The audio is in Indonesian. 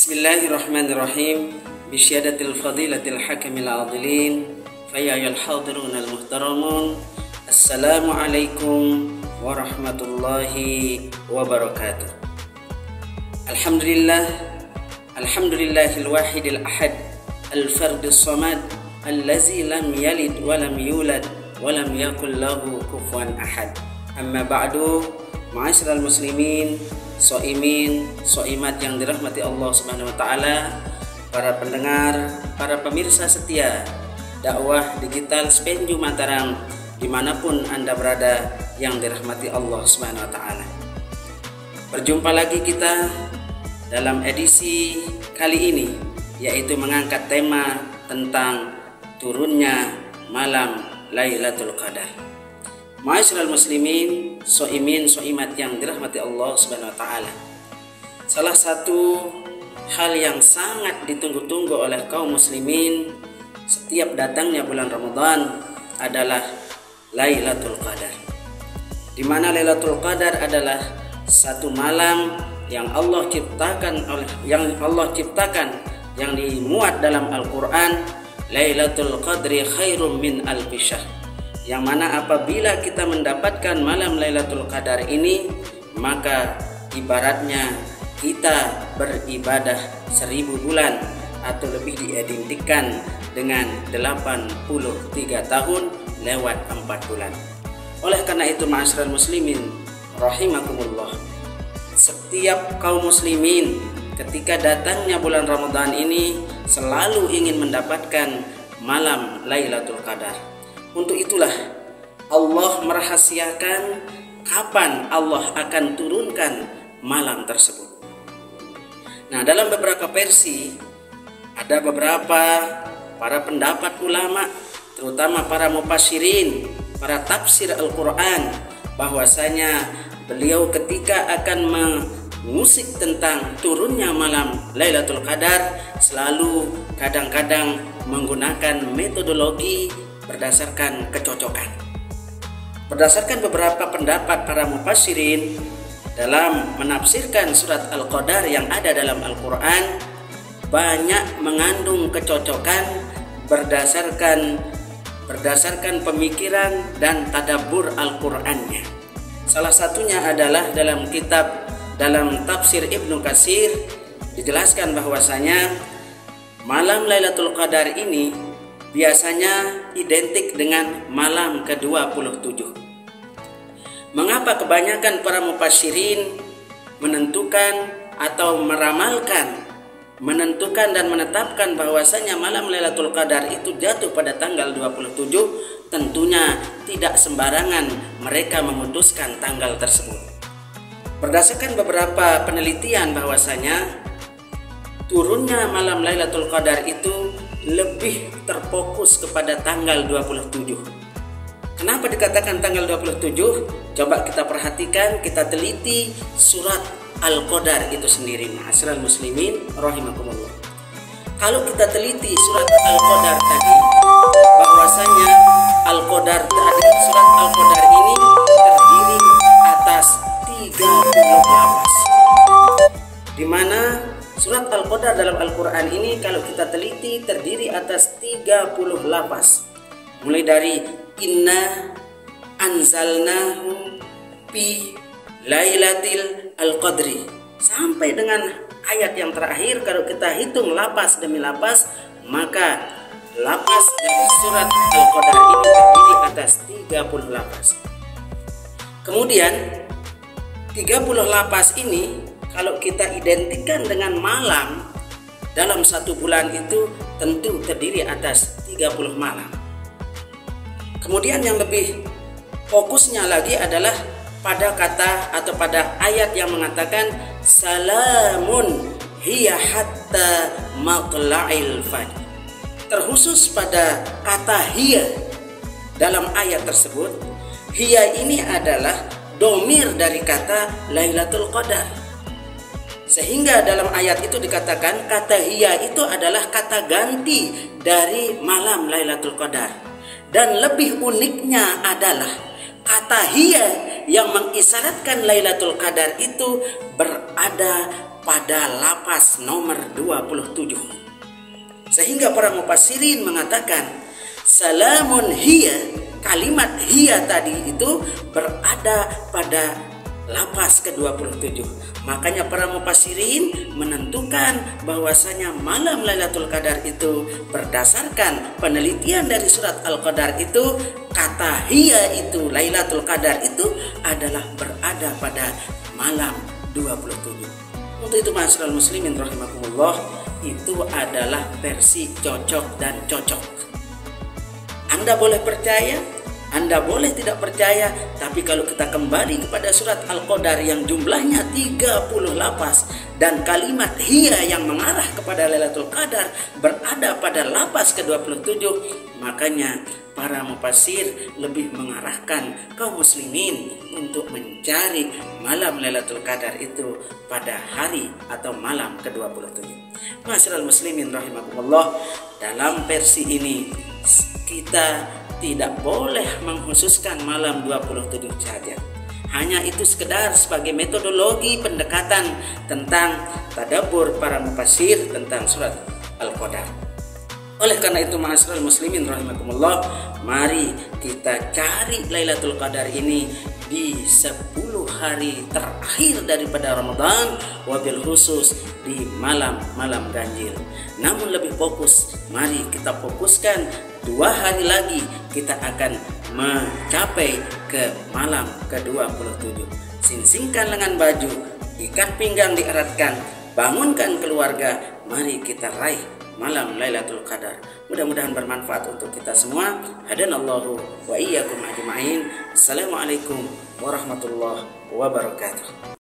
Bismillahirrahmanirrahim. Bisyadatil fadilatil hakimil adilin. Fayyayal hadirunal muhtaramun. Assalamualaikum warahmatullahi wabarakatuh. Alhamdulillahil wahidil ahad, al-fardis samad, allazi lam yalid wa lam yulad wa lam yakul lahu kufuwan ahad. Amma ba'du, ma'asyiral muslimin, soimin, soimat yang dirahmati Allah Subhanahu wa taala, para pendengar, para pemirsa setia dakwah digital Spenju Mataram dimanapun Anda berada yang dirahmati Allah Subhanahu wa taala. Berjumpa lagi kita dalam edisi kali ini, yaitu mengangkat tema tentang turunnya malam Lailatul Qadar. Ma'asyiral muslimin, soimin, soimat yang dirahmati Allah Subhanahu wa taala. Salah satu hal yang sangat ditunggu-tunggu oleh kaum muslimin setiap datangnya bulan Ramadan adalah Lailatul Qadar. Di mana Lailatul Qadar adalah satu malam yang Allah ciptakan yang dimuat dalam Al-Qur'an, Lailatul Qadri khairum min alfi syahr. Yang mana apabila kita mendapatkan malam Lailatul Qadar ini, maka ibaratnya kita beribadah 1000 bulan atau lebih diidentikan dengan 83 tahun lewat 4 bulan. Oleh karena itu, ma'asyiral muslimin rahimakumullah, setiap kaum muslimin ketika datangnya bulan Ramadan ini selalu ingin mendapatkan malam Lailatul Qadar. Untuk itulah Allah merahasiakan kapan Allah akan turunkan malam tersebut. Nah, dalam beberapa versi ada beberapa para pendapat ulama, terutama para mufassirin, para tafsir Al-Quran, bahwasanya beliau ketika akan mengusik tentang turunnya malam Lailatul Qadar selalu kadang-kadang menggunakan metodologi berdasarkan kecocokan. Berdasarkan beberapa pendapat para mufassirin dalam menafsirkan surat Al-Qadar yang ada dalam Al-Quran, banyak mengandung kecocokan berdasarkan pemikiran dan tadabbur Al-Qur'annya. Salah satunya adalah dalam tafsir Ibnu Katsir dijelaskan bahwasanya malam Lailatul Qadar ini biasanya identik dengan malam ke-27. Mengapa kebanyakan para mufassirin menentukan atau menentukan dan menetapkan bahwasanya malam Lailatul Qadar itu jatuh pada tanggal 27? Tentunya tidak sembarangan mereka memutuskan tanggal tersebut. Berdasarkan beberapa penelitian bahwasanya turunnya malam Lailatul Qadar itu lebih terfokus kepada tanggal 27. Kenapa dikatakan tanggal 27? Coba kita perhatikan, kita teliti surat Al-Qadar itu sendiri. Ma'asyiral muslimin rahimakumullah. Kalau kita teliti surat Al-Qadar tadi, bahwasanya surat Al-Qadar ini terdiri atas 30 lapas. Di mana surat Al-Qadar dalam Al-Quran ini kalau kita teliti terdiri atas 30 lapas. Mulai dari inna anzalnahu fi lailatil al-qadri sampai dengan ayat yang terakhir. Kalau kita hitung lapas demi lapas, maka lapas dari surat Al-Qadar ini terdiri atas 30 lapas. Kemudian 30 lapas ini kalau kita identikan dengan malam dalam satu bulan itu tentu terdiri atas 30 malam. Kemudian yang lebih fokusnya lagi adalah pada kata atau pada ayat yang mengatakan salamun hiya hatta matla'il fajr. Terkhusus pada kata hiya dalam ayat tersebut. Hiya ini adalah domir dari kata Lailatul Qadar. Sehingga dalam ayat itu dikatakan kata hiya itu adalah kata ganti dari malam Lailatul Qadar. Dan lebih uniknya adalah kata hiya yang mengisyaratkan Lailatul Qadar itu berada pada lapas nomor 27. Sehingga para mufassirin mengatakan salamun hiya, kalimat hiya tadi itu berada pada lapas ke-27. Makanya para mufassirin menentukan bahwasanya malam Lailatul Qadar itu berdasarkan penelitian dari surat Al-Qadar itu, kata hiya itu, Lailatul Qadar itu adalah berada pada malam 27. Untuk itu ma'asyiral muslimin rahimakumullah, itu adalah versi cocok dan cocok. Anda boleh percaya, Anda boleh tidak percaya, tapi kalau kita kembali kepada surat Al-Qadar yang jumlahnya 30 lapas dan kalimat hiya yang mengarah kepada Lailatul Qadar berada pada lapas ke-27, makanya para mufassir lebih mengarahkan kaum muslimin untuk mencari malam Lailatul Qadar itu pada hari atau malam ke-27. Ma'asyiral muslimin rahimakumullah, dalam versi ini kita tidak boleh mengkhususkan malam 27 saja. Hanya itu sekedar sebagai metodologi pendekatan tentang tadabbur para mufassir tentang surat Al-Qadar. Oleh karena itu ma'asyiral muslimin rahimakumullah, mari kita cari Lailatul Qadar ini di 10 hari terakhir daripada Ramadan, wabil khusus di malam-malam ganjil. Namun lebih fokus, mari kita fokuskan 2 hari lagi kita akan mencapai ke malam ke-27. Singsingkan lengan baju, ikat pinggang dieratkan, bangunkan keluarga, mari kita raih malam Lailatul Qadar. Mudah-mudahan bermanfaat untuk kita semua. Hadanallahu wa iyyakum ajma'in. Assalamualaikum warahmatullahi wabarakatuh.